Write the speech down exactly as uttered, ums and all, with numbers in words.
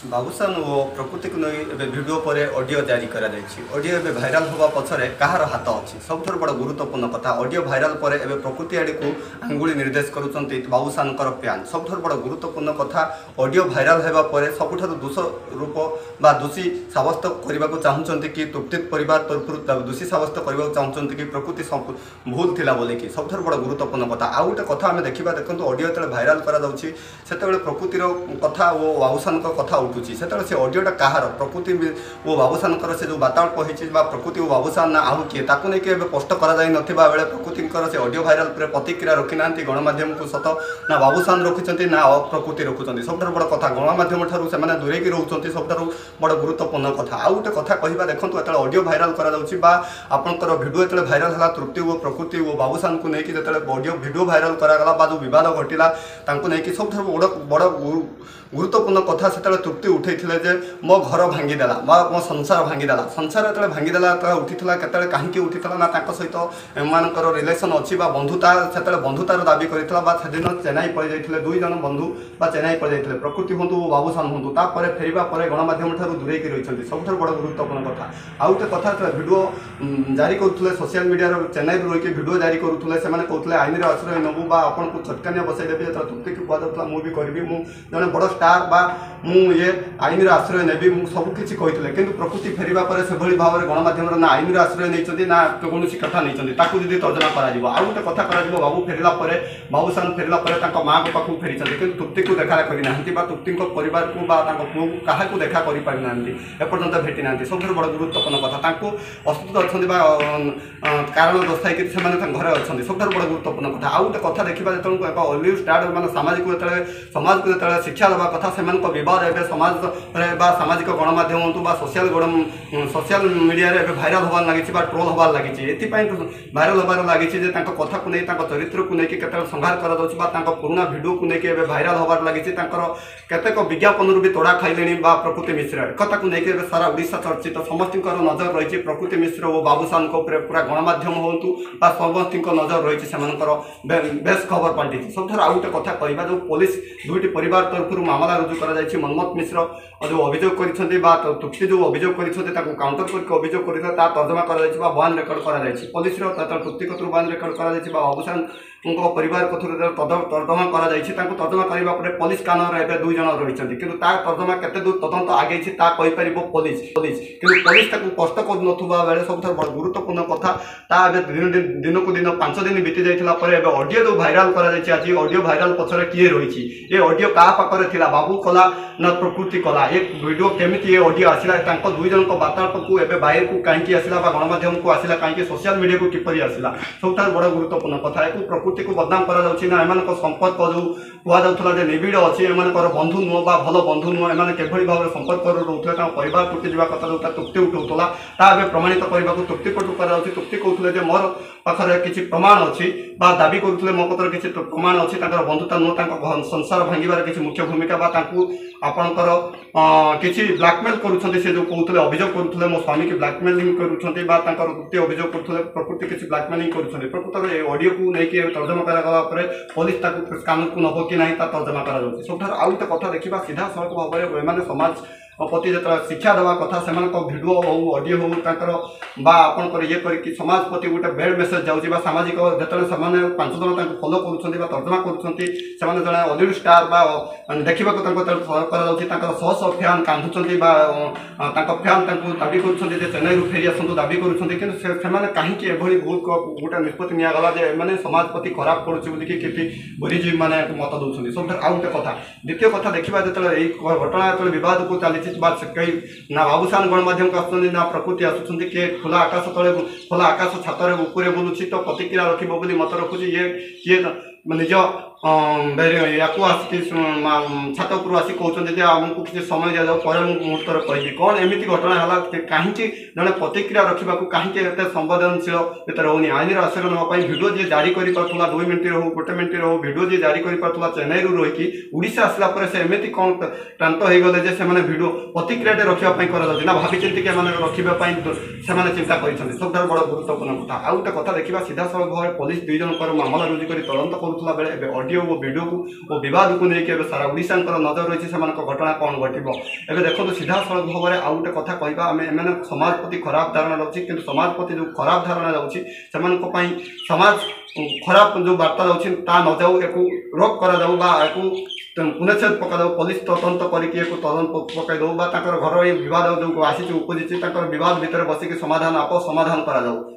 बाबूसान ओ प्रकृति को नहीं भिडियो पर ऑडियो जारी करा ऑडियो एवं भाइराल होगा पछरे कहार हाथ अच्छी सब बड़ गुरुत्वपूर्ण कथा ऑडियो भाइराल पर एवं प्रकृति आड़ को आंगुली निर्देश करुँच बाबूसान फैन सब बड़ गुरुत्वपूर्ण कथा ऑडियो भाइराल होगा सबुठ दोष रूप बा दोषी सब्यस्त करने को चाहते कि तृप्तित परिवार तरफ दोषी सब्यस्त करने को चाहते कि प्रकृति भूल थिला बोलिकी सब बड़ गुरुत्वपूर्ण कथा आउ गोटे कथा आम देखा देखो ऑडियो जो भाइराल कराऊँगी से प्रकृतिर कथा और बाबूसान कथा उठुची से से ऑडियोटा कहार प्रकृति वो बाबूसान से जो वार्तालाप होती प्रकृति और बाबूसान ना आहु किए ताकू नहीं पोस्ट कर बेले प्रकृति से ऑडियो भाइराल पर प्रतिक्रिया रखी ना गणमाध्यम को सत ना बाबूसान रखिंट ना प्रकृति रखुच्च सब बड़ कथा गणमाध्यम ठार से दूरे रोच सब बड़ गुरुत्वपूर्ण कथा आउ गोटे कथा कहवा देखो जो ऑडियो भाइराल कर भिडियो जो भाइराल है तृप्ति और प्रकृति और बाबूसान को लेकिन जो ऑडियो भिडियो भाइराल करागला जो बद घटला नहीं सब बड़ बड़ गुरुत्वपूर्ण कथा से तृप्ति उठे जे मो घर भांगीदेला मो संसार भांगीदेला संसार जो भांगीदेला उठीला के कहीं उठीला ना सहित एम रिलेसन अच्छी बंधुता से बंधुतार दाबी करता से चेन्नई पड़ जाते दुई जन बंधु चेन्नई पड़ जाते प्रकृति हूँ बाबूसान हूँ तापर फेरवा गणमाध्यम ठार दूरे रही सब बड़ गुरुत्वपूर्ण कथा आउ गोटे कथा भिडियो जारी करुले सोशल मीडिया चेन्नई रही भिडियो जारी करुले से कहते आईन आश्रय नबू आपन को चटकानिया बसईदेवी जो तृप्ति को कहता मुझे करी मुझे बड़ स्टार बा मु ये आईन आश्रय नेबी सबकि कहते कि प्रकृति फेरवा से भाव में गणमाध्यम ना आईन आश्रय नहीं ना कौन कथा नहीं जी तर्जमा कर गोटे कथा कर बाबू फेरला बाबूसान फेरला माँ को पाखक फेरी कि तृप्ति को देखा करना तृप्ति परिवार को पुओ को क्या देखा कर पारिना एपर्तंत भेटी ना सब बड़ गुरुत्वपूर्ण कथा अस्तुत अच्छा कारण दर्शाई से घरे अच्छा सब बड़ गुरुत्वपूर्ण कथा आउ गोटे कथा देखा जो ऑलिव स्टार मान सामाजिक समाज को जो शिक्षा देवा कथा से बद ए समाज सामाजिक गणमाध्यम हूँ सोशल गण सोशल मीडिया भाइराल होबार लगी ट्रोल होबार लगी ये भाइराल होबार लगी कथा को नहीं चरित्र को लेकिन केत संहार कर पुराना भिडियो को लेकिन भाइराल होबार लगी केतेक विज्ञापन भी तोड़ा खाइले प्रकृति मिश्र एक को लेकिन सारा ओडिशा चर्चित समस्त नजर रही प्रकृति मिश्र और बाबूसान पूरा गणमाध्यम हूँ समस्त नजर रही से बेस खबर पलटि सब आउ गोटे कथा कहवा जो पुलिस दुईट परिवार तरफ मामला रुजु कर मनमोहन मिश्र जो अभियोग कर तृप्ति जो अभियोग कर काउंटर करके अभियोग कर तर्जमा कर बयान रेकर्ड कर पुलिस तृप्ति कतु बयान रेकर्ड कर बाबूसान परिवार कथुर तर्जमा कर तर्जमा करने पुलिस कानून एवं दुई जन रही कि तर्जमा केते दूर तदंत आगे कहीपर पुलिस पुलिस कि पुलिस स्पष्ट कर बेले सब बड़ गुरुत्वपूर्ण कथा दिन को दिन पांच दिन बीती जाता ऑडियो जो भाइराल कर ऑडियो भाइराल पछरे किए रही ये ऑडियो क्या पाखे थी बाबू कला न प्रकृति कला ये वीडियो केमी ऑडियो आसला दुई जन वार्तालाप को एवं बाहर को कहीं आसला गणमाध्यम को आसला कहीं सोशल मीडिया को किपर आसला सब बड़ गुरुत्वपूर्ण कथा एक प्रकृति को बदनाम करा संपर्क जो कहला निबिड़ अच्छी एम बंधु नुह भल बंधु नुह एम के भाव में संपर्क रोते परिवार टूटी जा कथा जो तृप्ति उठाऊला ताबे प्रमाणित करने को तृप्ति पटु कर तृप्ति कहते मोर पाखे किसी प्रमाण अच्छी दाबी करुले मो कतर किसी प्रमाण अच्छी बंधुता नुह संसार भांगार किसी मुख्य भूमिका आपणकर किसी ब्लाकमेल करुँच से जो कहते अभियोग करुले मो स्वामी की ब्लाकमेलिंग करुँच अभियोग करुले प्रकृति किसी ब्लाकमेलिंग कर प्रकृत ऑडियो को लेकिन तर्जमा करागला पुलिस कानून को नब कि ना तर्जमा कर सब आउ गोटे कथा देखा सीधा सड़क भाव में समाज प्रति जो शिक्षा देवा कथा से भिडियो हो ऑडियो हो आपंकर ये कर समाज प्रति गोटे बेड मेसेज जाऊँगी सामाजिक जो पांच जन फॉलो कर तर्जमा कर जड़े ऑलिव स्टार देखा कर शह शह फैन कांधुंट फैन दाबी कर चेन्नई फेरी आसतु दाबी कर कहीं भूल गोटे निष्पत्ति निगला समाज प्रति खराब पड़े कि बुरीजीवी मैंने मत दौरान सब आउ गोटे कथा द्वितीय कथा देखा जो घटना जो बद को चली कई ना बाबूसान गणमाध्यम को आसुँच ना प्रकृति आसुँच किए खुला आकाश तले खुला आकाश छातर उपरे बुलूची तो प्रतिक्रिया रखिब मत रखुची ये किए निज या आसिक छात उपरू आसिक कहते आमको किसी समय दि जाऊ पर मुहूर्त कहि कौन एमती घटना है कहीं जड़े प्रतिक्रिया रखा कहीं संवेदनशील ये रोनी आईन आश्रय नापी भिडियो जी जारी कर दुई मिनट हो गोटे मिनट हो भिडियो जी जारी कर चेन्नई रही ओडिशा आसला से एमती कौन क्रांत हो गले से भिडियो प्रतिक्रिया रखापी कर भावी चिंतिक रखापी से चिंता कर सब बड़ गुरुत्वपूर्ण कथा आउ गोटे कथा देखा सीधा सड़क भाव में पुलिस दुई जन मामला रुजु कर तदंत करुला बेले ऑडियो वो वीडियो को वो विवाद को लेकिन सारा ओडिशा नजर रही है घटना कौन घटो एवं देखो सीधा सड़क भाव में आउ गोटे कथा कहवा आम एम समाज प्रति खराब धारणा रोचे कि समाज प्रति जो खराब धारणा रोचे समाज खराब जो वार्ता जाऊँगी न जाऊ एक रोक कर पुनच्छेद पकड़ पुलिस तदंत करके तदंत पकड़ घर विवाद जो आसी उपजी विवाद भितर बसिक समाधान आप समाधान करा जाऊ